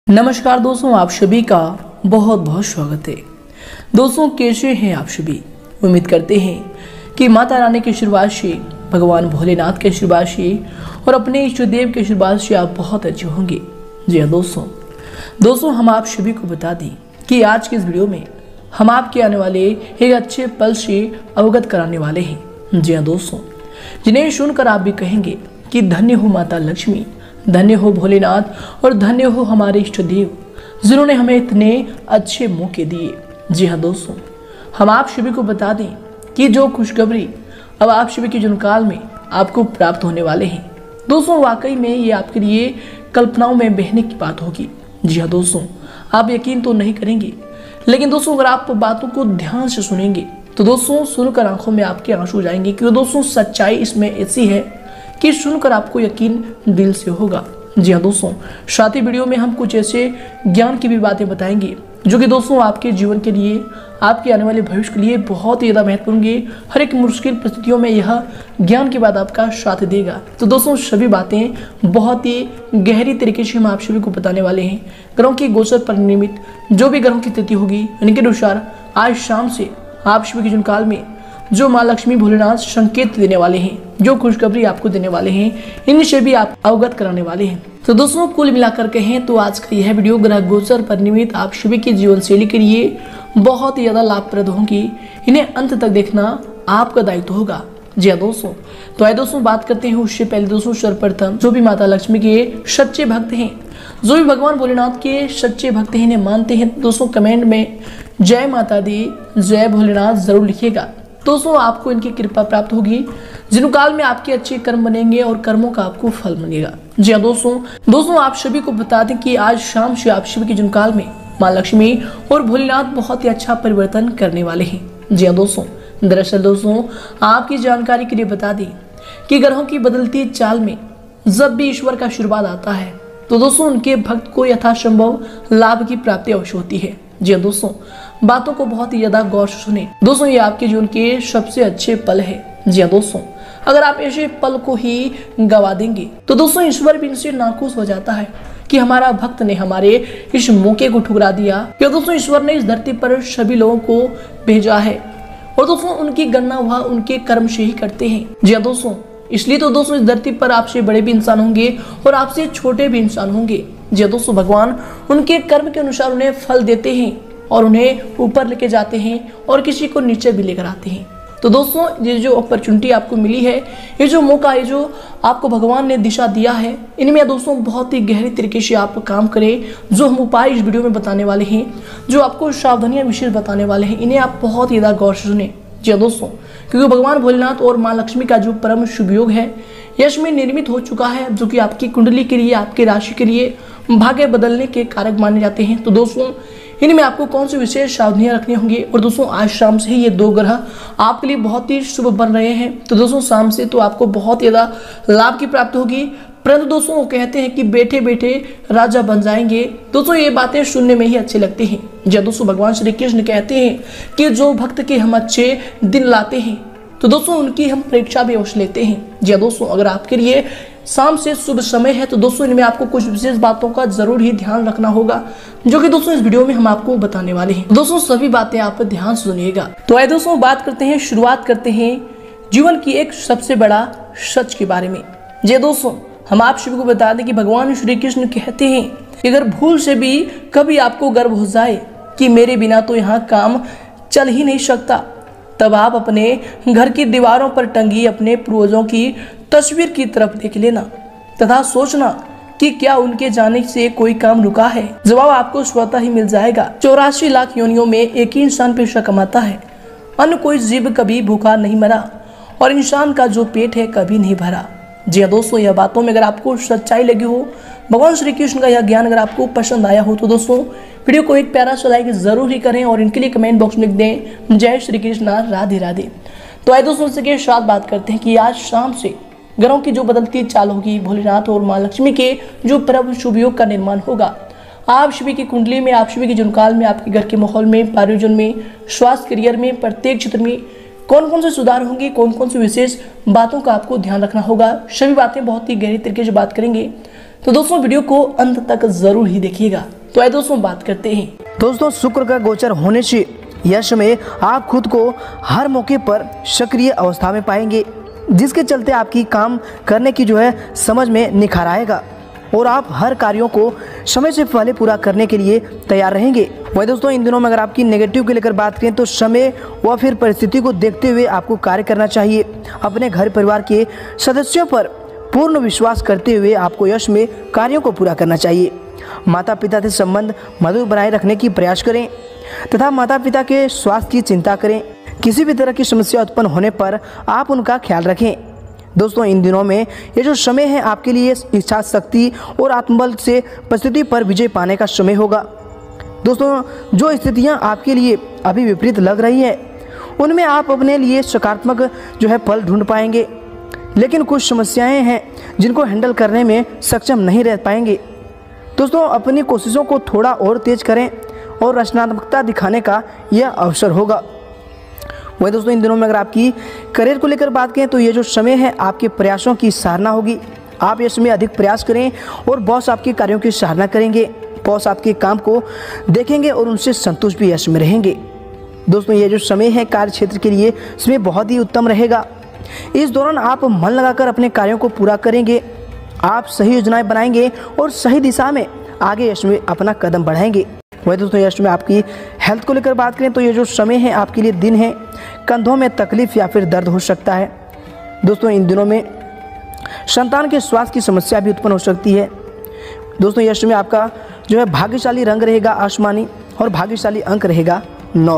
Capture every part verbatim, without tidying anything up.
नमस्कार दोस्तों, आप सभी का बहुत बहुत स्वागत है। दोस्तों, कैसे हैं आप सभी? उम्मीद करते हैं कि माता रानी के आशीर्वाद से, भगवान भोलेनाथ के आशीर्वाद से और अपने इष्ट देव के आशीर्वाद से आप बहुत अच्छे होंगे। जी हाँ दोस्तों दोस्तों हम आप सभी को बता दें कि आज के इस वीडियो में हम आपके आने वाले एक अच्छे पल से अवगत कराने वाले हैं। जी हाँ दोस्तों, जिन्हें सुनकर आप भी कहेंगे कि धन्य हो माता लक्ष्मी, धन्य हो भोलेनाथ और धन्य हो हमारे इष्ट देव, जिन्होंने हमें इतने अच्छे मौके दिए। जी हाँ दोस्तों, हम आप सभी को बता दें कि जो खुशखबरी अब आप सभी के जन्मकाल में आपको प्राप्त होने वाले हैं, दोस्तों वाकई में ये आपके लिए कल्पनाओं में बहने की बात होगी। जी हाँ दोस्तों, आप यकीन तो नहीं करेंगे, लेकिन दोस्तों अगर आप बातों को ध्यान से सुनेंगे तो दोस्तों सुनकर आंखों में आपके आंसू जाएंगे, क्योंकि दोस्तों सच्चाई इसमें ऐसी है कि सुनकर आपको यकीन दिल से होगा। जी हाँ दोस्तों, साथ ही वीडियो में हम कुछ ऐसे ज्ञान की भी बातें बताएंगे जो कि दोस्तों आपके जीवन के लिए, आपके आने वाले भविष्य के लिए बहुत ही ज़्यादा महत्वपूर्ण होंगे। हर एक मुश्किल परिस्थितियों में यह ज्ञान की बात आपका साथ देगा। तो दोस्तों सभी बातें बहुत ही गहरी तरीके से हम आप सभी को बताने वाले हैं। ग्रहों की गोचर पर निमित्त जो भी ग्रहों की स्थिति होगी इनके अनुसार आज शाम से आप सभी के जन्मकाल में जो माँ लक्ष्मी भोलेनाथ संकेत देने वाले हैं, जो खुशखबरी आपको देने वाले हैं, इनसे भी आप अवगत कराने वाले हैं। तो दोस्तों कुल मिलाकर कहें तो आज का यह वीडियो ग्रह गोचर पर निमित्त आप सभी की जीवन शैली के लिए बहुत ही ज्यादा लाभप्रद होंगी। इन्हें अंत तक देखना आपका दायित्व होगा। जी हाँ दोस्तों, तो आइए दोस्तों बात करते हैं उससे पहले दोस्तों सर्वप्रथम जो भी माता लक्ष्मी के सच्चे भक्त हैं, जो भी भगवान भोलेनाथ के सच्चे भक्त हैं, इन्हें मानते हैं, दोस्तों कमेंट में जय माता दी, जय भोलेनाथ जरूर लिखिएगा। दोस्तों आपको इनकी कृपा प्राप्त होगी, जन्मकाल में आपके अच्छे कर्म बनेंगे और कर्मों का आपको फल मिलेगा। जी हाँ दोस्तों दोस्तों आप सभी को बता दें कि आज शाम से आप सभी के जन्मकाल में माँ लक्ष्मी और भोलेनाथ बहुत ही अच्छा परिवर्तन करने वाले हैं। जी हाँ दोस्तों, दरअसल दोस्तों आपकी जानकारी के लिए बता दें कि ग्रहों की बदलती चाल में जब भी ईश्वर का आशीर्वाद आता है तो दोस्तों उनके भक्त को यथासंभव लाभ की प्राप्ति अवश्य होती है। जी हाँ दोस्तों, बातों को बहुत ही ज्यादा गौर से सुने। दोस्तों ये आपके जीवन के सबसे अच्छे पल है। जी हाँ दोस्तों, अगर आप ऐसे पल को ही गवा देंगे तो दोस्तों ईश्वर भी इनसे नाखुश हो जाता है कि हमारा भक्त ने हमारे इस मौके को ठुकरा दिया। या दोस्तों ईश्वर ने इस धरती पर सभी लोगों को भेजा है और दोस्तों उनकी गणना वह उनके कर्म से ही करते हैं। जी हाँ दोस्तों, इसलिए तो दोस्तों इस धरती पर आपसे बड़े भी इंसान होंगे और आपसे छोटे भी इंसान होंगे। जी हाँ दोस्तों, भगवान उनके कर्म के अनुसार उन्हें फल देते हैं और उन्हें ऊपर लेके जाते हैं और किसी को नीचे भी लेकर आते हैं। तो दोस्तों ये जो अपॉर्चुनिटी आपको मिली है, ये जो मौका, ये जो आपको भगवान ने दिशा दिया है, इनमें दोस्तों बहुत ही गहरी तरीके से आप काम करें। जो हम उपाय इस वीडियो में बताने वाले हैं, जो आपको सावधानियां विशेष बताने वाले हैं, इन्हें आप बहुत ही ज्यादा गौर से सुने। जी हाँ दोस्तों, क्योंकि भगवान भोलेनाथ और माँ लक्ष्मी का जो परम शुभ योग है यश में निर्मित हो चुका है, जो कि आपकी कुंडली के लिए, आपकी राशि के लिए भाग्य बदलने के कारक माने जाते हैं। तो दोस्तों इनमें आपको कौन सी विशेष सावधानियां रखनी होंगी। और दोस्तों आज शाम से ही ये दो ग्रह आपके लिए बहुत ही शुभ बन रहे हैं। तो दोस्तों शाम से तो आपको बहुत ज्यादा लाभ की प्राप्ति होगी, परंतु दोस्तों वो कहते हैं कि बैठे बैठे राजा बन जाएंगे। दोस्तों ये बातें सुनने में ही अच्छी लगती हैं। जब दोस्तों भगवान श्री कृष्ण कहते हैं कि जो भक्त के हम अच्छे दिन लाते हैं तो दोस्तों उनकी हम परीक्षा भी अवश्य लेते हैं। जी दोस्तों, अगर आपके लिए शाम से शुभ समय है तो दोस्तों इनमें आपको कुछ विशेष बातों का जरूर ही ध्यान रखना होगा, जो कि दोस्तों इस वीडियो में हम आपको बताने वाले हैं। दोस्तों सभी बातें आप ध्यान से सुनिएगा। तो आइए दोस्तों बात करते हैं, शुरुआत करते हैं जीवन की एक सबसे बड़ा सच के बारे में। जी दोस्तों, हम आप सभी को बता दें कि भगवान श्री कृष्ण कहते हैं कि अगर भूल से भी कभी आपको गर्व हो जाए कि मेरे बिना तो यहाँ काम चल ही नहीं सकता, तब आप अपने घर की दीवारों पर टंगी अपने पूर्वजों की तस्वीर की तरफ देख लेना तथा सोचना कि क्या उनके जाने से कोई काम रुका है। जवाब आपको स्वतः ही मिल जाएगा। चौरासी लाख योनियों में एक ही इंसान पैसा कमाता है, अन्य कोई जीव कभी भूखा नहीं मरा और इंसान का जो पेट है कभी नहीं भरा। जी हाँ दोस्तों, यह बातों में अगर आपको सच्चाई लगी हो, भगवान श्री कृष्ण का यह ज्ञान अगर आपको पसंद आया हो तो दोस्तों वीडियो को एक प्यारा सा लाइक जरूर ही करें और इनके लिए कमेंट बॉक्स में लिख दें जय श्री कृष्ण, राधे राधे। तो आइए दोस्तों इसके साथ बात करते हैं कि आज शाम से ग्रहों की जो बदलती चाल होगी, भोलेनाथ और माँ लक्ष्मी के जो परम शुभ योग का निर्माण होगा आप सभी की कुंडली में, आप सभी के जन्मकाल में, आपके घर के माहौल में, पारिजन में, स्वास्थ्य, करियर में, प्रत्येक क्षेत्र में कौन कौन से सुधार होंगे, कौन कौन सी विशेष बातों का आपको ध्यान रखना होगा, सभी बातें बहुत ही गहरी तरीके से बात करेंगे। तो दोस्तों वीडियो को अंत तक जरूर ही देखिएगा। तो आइए दोस्तों बात करते हैं। दोस्तों शुक्र का गोचर होने से यश में आप खुद को हर मौके पर सक्रिय अवस्था में पाएंगे, जिसके चलते आपकी काम करने की जो है समझ में निखार आएगा और आप हर कार्यों को समय से पहले पूरा करने के लिए तैयार रहेंगे। वही दोस्तों इन दिनों में अगर आपकी नेगेटिव के लेकर बात करें तो समय व फिर परिस्थिति को देखते हुए आपको कार्य करना चाहिए। अपने घर परिवार के सदस्यों पर पूर्ण विश्वास करते हुए आपको यश में कार्यों को पूरा करना चाहिए। माता पिता से संबंध मधुर बनाए रखने की प्रयास करें तथा माता पिता के स्वास्थ्य की चिंता करें। किसी भी तरह की समस्या उत्पन्न होने पर आप उनका ख्याल रखें। दोस्तों इन दिनों में ये जो समय है आपके लिए इच्छा शक्ति और आत्मबल से परिस्थिति पर विजय पाने का समय होगा। दोस्तों जो स्थितियां आपके लिए अभी विपरीत लग रही है उनमें आप अपने लिए सकारात्मक जो है फल ढूंढ पाएंगे, लेकिन कुछ समस्याएं हैं जिनको हैंडल करने में सक्षम नहीं रह पाएंगे। दोस्तों अपनी कोशिशों को थोड़ा और तेज करें और रचनात्मकता दिखाने का यह अवसर होगा। वही दोस्तों इन दिनों में अगर आपकी करियर को लेकर बात करें तो ये जो समय है आपके प्रयासों की सराहना होगी। आप इसमें अधिक प्रयास करें और बॉस आपके कार्यों की सराहना करेंगे। बॉस आपके काम को देखेंगे और उनसे संतुष्ट भी यश में रहेंगे। दोस्तों ये जो समय है कार्य क्षेत्र के लिए इसमें बहुत ही उत्तम रहेगा। इस दौरान आप मन लगाकर अपने कार्यों को पूरा करेंगे। आप सही योजनाएं बनाएंगे और सही दिशा में आगे यश में अपना कदम बढ़ाएंगे। वही दोस्तों यश में आपकी हेल्थ को लेकर बात करें तो ये जो समय है आपके लिए दिन है कंधों में तकलीफ या फिर दर्द हो सकता है। दोस्तों इन दिनों में संतान के स्वास्थ्य की समस्या भी उत्पन्न हो सकती है। दोस्तों यश में आपका जो है भाग्यशाली रंग रहेगा आसमानी और भाग्यशाली अंक रहेगा नौ।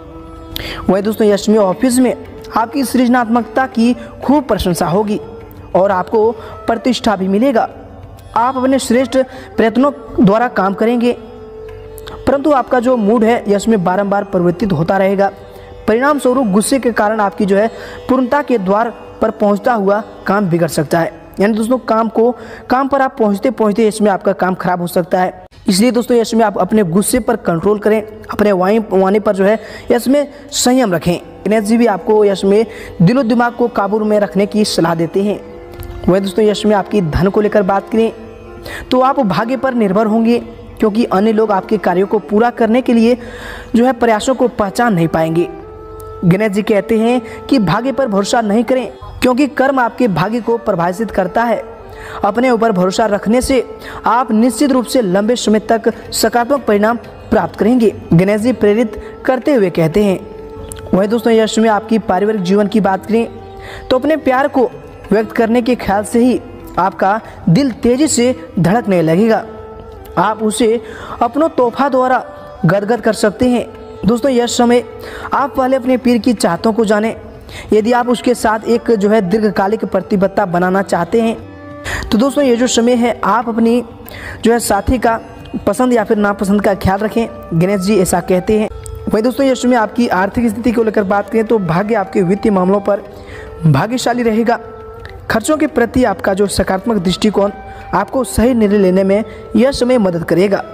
वही दोस्तों यश में ऑफिस में आपकी सृजनात्मकता की खूब प्रशंसा होगी और आपको प्रतिष्ठा भी मिलेगा। आप अपने श्रेष्ठ प्रयत्नों द्वारा काम करेंगे, परंतु आपका जो मूड है यश में बारंबार परिवर्तित होता रहेगा। परिणाम स्वरूप गुस्से के कारण आपकी जो है पूर्णता के द्वार पर पहुंचता हुआ काम बिगड़ सकता है। यानी दोस्तों काम को काम पर आप पहुंचते पहुंचते इसमें आपका काम खराब हो सकता है। इसलिए दोस्तों इसमें आप अपने गुस्से पर कंट्रोल करें, अपने वाणी वाणी पर जो है इसमें संयम रखें। गणेश जी भी आपको यश में दिलो दिमाग को काबू में रखने की सलाह देते हैं। वही दोस्तों यश में आपकी धन को लेकर बात करें तो आप भाग्य पर निर्भर होंगे, क्योंकि अन्य लोग आपके कार्यों को पूरा करने के लिए जो है प्रयासों को पहचान नहीं पाएंगे। गणेश जी कहते हैं कि भाग्य पर भरोसा नहीं करें, क्योंकि कर्म आपके भाग्य को प्रभावित करता है। अपने ऊपर भरोसा रखने से आप निश्चित रूप से लंबे समय तक सकारात्मक परिणाम प्राप्त करेंगे, गणेश जी प्रेरित करते हुए कहते हैं। वही दोस्तों यश में आपकी पारिवारिक जीवन की बात करें तो अपने प्यार को व्यक्त करने के ख्याल से ही आपका दिल तेजी से धड़कने लगेगा। आप उसे अपनों तोहफा द्वारा गदगद कर सकते हैं। दोस्तों यह समय आप पहले अपने पीर की चाहतों को जानें। यदि आप उसके साथ एक जो है दीर्घकालिक प्रतिबद्धता बनाना चाहते हैं तो दोस्तों ये जो समय है आप अपनी जो है साथी का पसंद या फिर नापसंद का ख्याल रखें, गणेश जी ऐसा कहते हैं। वही दोस्तों ये समय आपकी आर्थिक स्थिति को लेकर बात करें तो भाग्य आपके वित्तीय मामलों पर भाग्यशाली रहेगा। खर्चों के प्रति आपका जो सकारात्मक दृष्टिकोण आपको सही निर्णय लेने में यह समय मदद करेगा।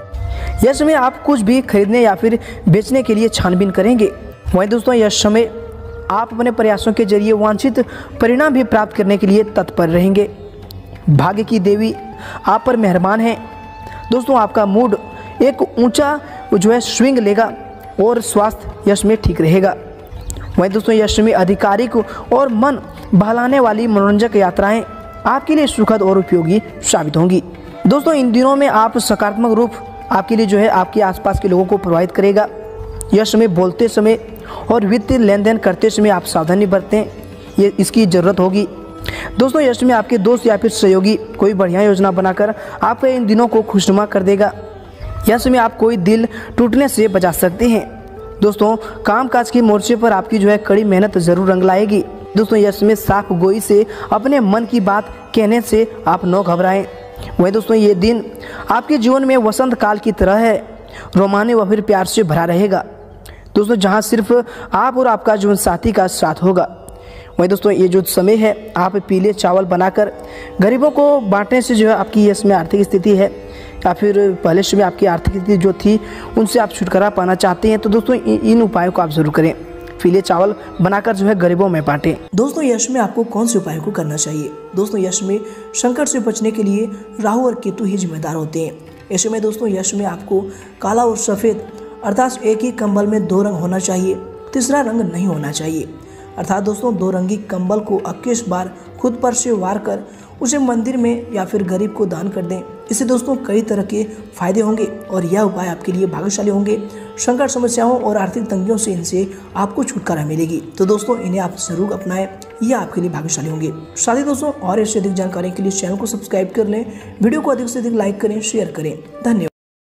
यह समय आप कुछ भी खरीदने या फिर बेचने के लिए छानबीन करेंगे। वहीं दोस्तों यह समय आप अपने प्रयासों के जरिए वांछित परिणाम भी प्राप्त करने के लिए तत्पर रहेंगे। भाग्य की देवी आप पर मेहरबान है। दोस्तों आपका मूड एक ऊंचा जो है स्विंग लेगा और स्वास्थ्य यश में ठीक रहेगा। वहीं दोस्तों यश में आधिकारिक और मन बहलाने वाली मनोरंजक यात्राएं आपके लिए सुखद और उपयोगी साबित होंगी। दोस्तों इन दिनों में आप सकारात्मक रूप आपके लिए जो है आपके आसपास के लोगों को प्रभावित करेगा। यह समय बोलते समय और वित्तीय लेन देन करते समय आप सावधानी बरतें, ये इसकी ज़रूरत होगी। दोस्तों यश में आपके दोस्त या फिर सहयोगी कोई बढ़िया योजना बनाकर आपके इन दिनों को खुशनुमा कर देगा। यश में आप कोई दिल टूटने से बचा सकते हैं। दोस्तों कामकाज के मोर्चे पर आपकी जो है कड़ी मेहनत जरूर रंग लाएगी। दोस्तों यश में साफ गोई से अपने मन की बात कहने से आप न घबराएं। वहीं दोस्तों ये दिन आपके जीवन में वसंत काल की तरह है, रोमाने व फिर प्यार से भरा रहेगा। दोस्तों जहां सिर्फ आप और आपका जीवन साथी का साथ होगा। वहीं दोस्तों ये जो समय है आप पीले चावल बनाकर गरीबों को बांटने से जो है आपकी इसमें आर्थिक स्थिति है या फिर पहले से में आपकी आर्थिक स्थिति जो थी उनसे आप छुटकारा पाना चाहते हैं तो दोस्तों इन उपायों को आप जरूर करें। पीले चावल बनाकर जो है गरीबों में बांटें। दोस्तों यश में आपको कौन से उपायों को करना चाहिए? दोस्तों यश में संकट से बचने के लिए राहु और केतु ही जिम्मेदार होते हैं। ऐसे में दोस्तों यश में आपको काला और सफ़ेद अर्थात एक ही कंबल में दो रंग होना चाहिए, तीसरा रंग नहीं होना चाहिए। अर्थात दोस्तों दो रंगी कंबल को इक्कीस बार खुद पर से वार कर उसे मंदिर में या फिर गरीब को दान कर दें। इससे दोस्तों कई तरह के फायदे होंगे और यह उपाय आपके लिए भाग्यशाली होंगे। संकट समस्याओं और आर्थिक तंगियों से इनसे आपको छुटकारा मिलेगी। तो दोस्तों इन्हें आप जरूर अपनाएं, ये आपके लिए भाग्यशाली होंगे। साथ ही दोस्तों और इससे अधिक जानकारी के लिए चैनल को सब्सक्राइब कर लें, वीडियो को अधिक से अधिक लाइक करें, शेयर करें। धन्यवाद।